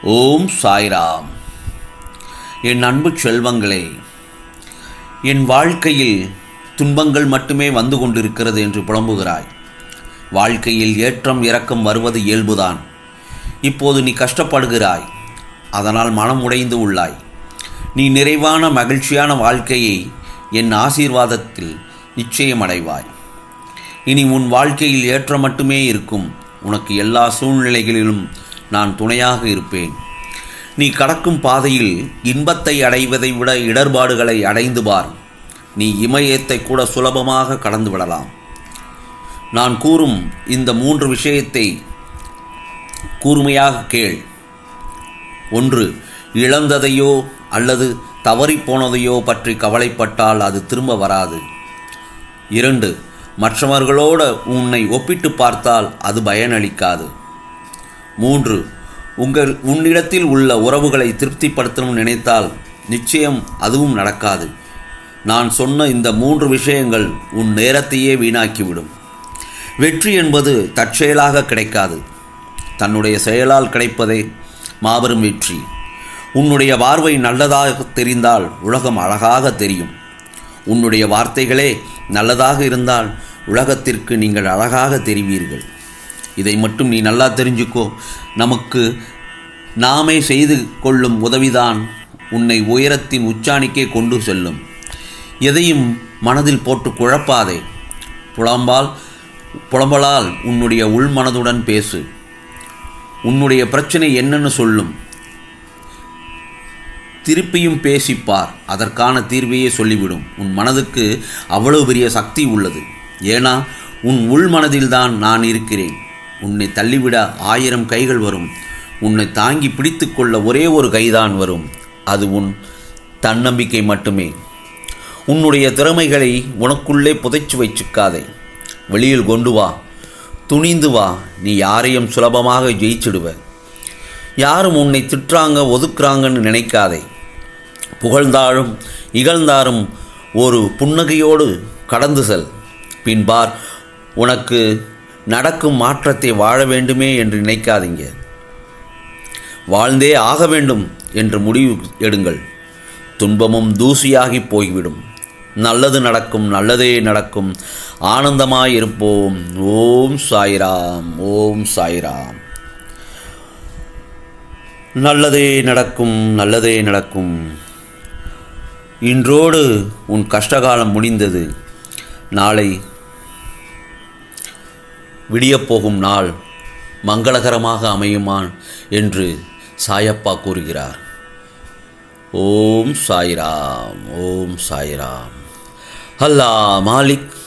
ஓம் சாய்ராம். என் அன்பு செல்வங்களே, என் வாழ்க்கையில் துன்பங்கள் மட்டுமே வந்து கொண்டிருக்கிறது என்று புலம்புகிறாய். வாழ்க்கையில் ஏற்றம் இறக்கம் வருவது இயல்புதான். இப்போது நீ கஷ்டப்படுகிறாய், அதனால் மனம் உடைந்து உள்ளாய். நீ நிறைவான மகிழ்ச்சியான வாழ்க்கையை என் ஆசீர்வாதத்தில் நிச்சயம் அடைவாய். இனி உன் வாழ்க்கையில் ஏற்றம் மட்டுமே இருக்கும். உனக்கு எல்லா சூழ்நிலைகளிலும் நான் துணையாக இருப்பேன். நீ கடக்கும் பாதையில் இன்பத்தை அடைவதை விட இடர்பாடுகளை அடைந்து பார். நீ இமயத்தை கூட சுலபமாக கடந்து விடலாம். நான் கூறும் இந்த 3 விஷயத்தை கூர்மையாக கேள். 1. இழந்ததையோ அல்லது தவறிப்போனதையோ பற்றி கவலைப்பட்டால் அது திரும்ப வராது. 2. மற்றவர்களோடு உன்னை ஒப்பிட்டு பார்த்தால் அது பயனளிக்காது. 3. உன்னிடத்தில் உள்ள உறவுகளை திருப்திப்படுத்தணும் நினைத்தால் நிச்சயம் அதுவும் நடக்காது. நான் சொன்ன இந்த 3 விஷயங்கள் உன் நேரத்தையே வீணாக்கிவிடும். வெற்றி என்பது தற்செயலாக கிடைக்காது. தன்னுடைய செயலால் கிடைப்பதே மாபெரும் வெற்றி. உன்னுடைய பார்வை நல்லதாக தெரிந்தால் உலகம் அழகாக தெரியும். உன்னுடைய வார்த்தைகளே நல்லதாக இருந்தால் உலகத்திற்கு நீங்கள் அழகாக தெரிவீர்கள். இதை மட்டும் நீ நல்லா தெரிஞ்சுக்கோ. நமக்கு நாமே செய்து கொள்ளும் உதவிதான் உன்னை உயரத்தின் உச்சாணிக்கே கொண்டு செல்லும். எதையும் மனதில் போட்டு குழப்பாதே. புலம்பலால் உன்னுடைய உள்மனதுடன் பேசு. உன்னுடைய பிரச்சனை என்னன்னு சொல்லும். திருப்பியும் பேசிப்பார். அதற்கான தீர்வையே சொல்லிவிடும். உன் மனதுக்கு அவ்வளவு பெரிய சக்தி உள்ளது. ஏன்னா உன் உள்மனதில்தான் நான் இருக்கிறேன். உன்னை தள்ளிவிட 1000 கைகள் வரும். உன்னை தாங்கி பிடித்து கொள்ள ஒரே ஒரு கைதான் வரும். அது உன் தன்னம்பிக்கை மட்டுமே. உன்னுடைய திறமைகளை உனக்குள்ளே புதைச்சு வச்சுக்காதே. வெளியில் கொண்டு வா. துணிந்து வா. நீ யாரையும் சுலபமாக ஜெயிச்சிடுவ. யாரும் உன்னை திட்டுறாங்க ஒதுக்குறாங்கன்னு நினைக்காதே. புகழ்ந்தாலும் இகழ்ந்தாலும் ஒரு புன்னகையோடு கடந்து செல். பின்பார், உனக்கு நடக்கும் மாற்றத்தை வாழ வேண்டுமே என்று நினைக்காதீங்க. வாழ்ந்தே ஆக வேண்டும் என்று முடிவு எடுங்கள். துன்பமும் தூசியாகி போய்விடும். நல்லது நடக்கும், நல்லதே நடக்கும். ஆனந்தமாயிருப்போம். ஓம் சாய்ராம். ஓம் சாய்ராம். நல்லதே நடக்கும், நல்லதே நடக்கும். இன்றோடு உன் கஷ்டகாலம் முடிந்தது. நாளை விடியப்போகும் நாள் மங்களகரமாக அமையுமான் என்று சாயப்பா கூறுகிறார். ஓம் சாய்ராம். ஓம் சாய்ராம். அல்லாஹ் மாலிக்.